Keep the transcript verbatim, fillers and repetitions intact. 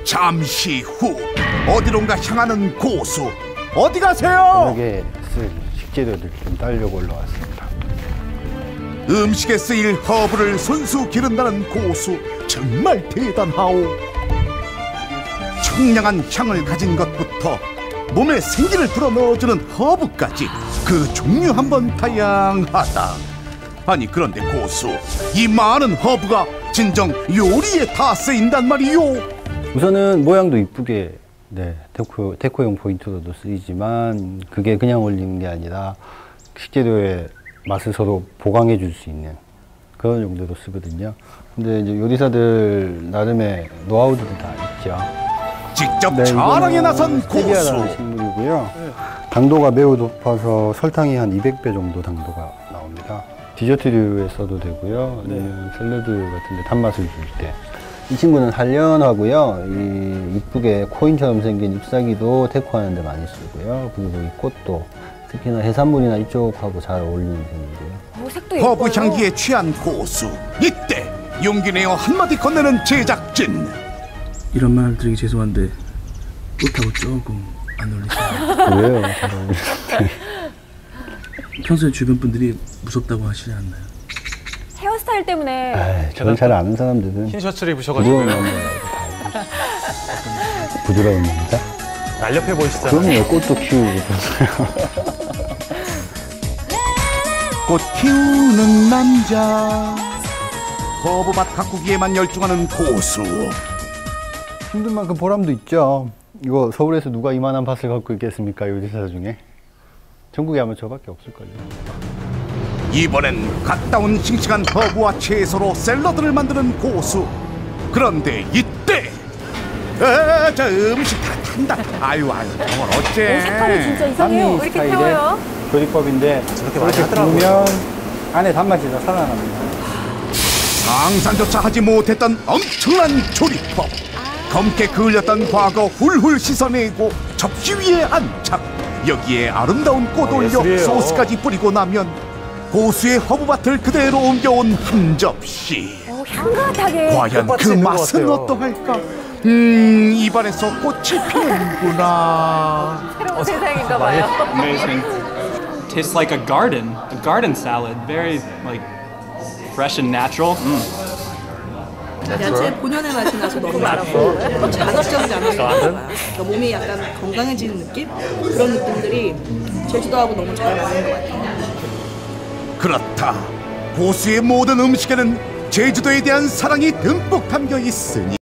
잠시 후 어디론가 향하는 고수. 어디 가세요? 저녁에 쓸 식재료들 좀 따려고 올라왔습니다. 음식에 쓰일 허브를 손수 기른다는 고수, 정말 대단하오. 청량한 향을 가진 것부터 몸에 생기를 불어넣어주는 허브까지 그 종류 한번 다양하다. 아니 그런데 고수, 이 많은 허브가 진정 요리에 다 쓰인단 말이요? 우선은 모양도 이쁘게 네, 데코, 데코용 포인트로도 쓰이지만 그게 그냥 올리는 게 아니라 식재료의 맛을 서로 보강해 줄 수 있는 그런 용도로 쓰거든요. 근데 이제 요리사들 나름의 노하우들이 다 있죠. 직접 네, 자랑에 나선 고수. 스테비아라는 식물이고요. 당도가 매우 높아서 설탕이 한 이백 배 정도 당도가 나옵니다. 디저트류에 써도 되고요. 아니면 샐러드 같은 데 단맛을 줄 때. 이 친구는 한련하고요. 이 이쁘게 코인처럼 생긴 잎사귀도 데코하는 데 많이 쓰고요. 그리고 이 꽃도 특히나 해산물이나 이쪽하고 잘 어울리는 편인데요. 오, 색도 허브 예뻐요. 향기에 취한 고수. 이때 용기 내어 한마디 건네는 제작진. 이런 말 드리기 죄송한데 꽃하고 조금 안 어울리세요. 왜요? 잘 어울리는데. 평소에 주변 분들이 무섭다고 하시지 않나요? 헤어스타일 때문에. 에이, 저를 잘 아는 사람들은 흰 셔츠를 부드러운 입으셔가지고요. 남자라고 다 알고 부드러운 남자? 날렵해 보이시잖아요. 그럼요. 꽃도 키우고 그러세요. 꽃 키우는 남자. 허브밭 가꾸기에만 열중하는 고수. 힘든 만큼 보람도 있죠. 이거 서울에서 누가 이만한 밭을 갖고 있겠습니까? 요리사 중에. 전국에 아마 저밖에 없을걸요. 이번엔 갔다 온 싱싱한 허브와 채소로 샐러드를 만드는 고수. 그런데 이때 아, 저 음식 다 탄다. 아유 아유 저걸 어째. 오, 색깔이 진짜 이상해요. 왜 이렇게 스타일의 태워요? 조리법인데 저렇게 많이 이렇게 하더라고요. 구우면 안에 단맛이 다 살아납니다. 상상조차 하지 못했던 엄청난 조리법. 검게 그을렸던 과거 훌훌 씻어내고 접시 위에 안착. 여기에 아름다운 꽃 어, 올려 예술이에요. 소스까지 뿌리고 나면 고수의 허브밭을 그대로 옮겨온 한 접시. 오, 향긋하게. 과연 꽃밭이 그 있는 것 맛은 같아요. 어떠할까? 음, 입안에서 꽃이 피는구나. 새로운 세상인가 봐요. Amazing. Tastes like a garden, a garden salad. Very like fresh and natural. 야채 본연의 맛이 나서 너무 좋고 자극적이지 않아서 너무 좋아요. 그러니까 몸이 약간 건강해지는 느낌? 그런 느낌들이 제주도하고 너무 잘 맞는 것 같아요. 그렇다. 고수의 모든 음식에는 제주도에 대한 사랑이 듬뿍 담겨 있으니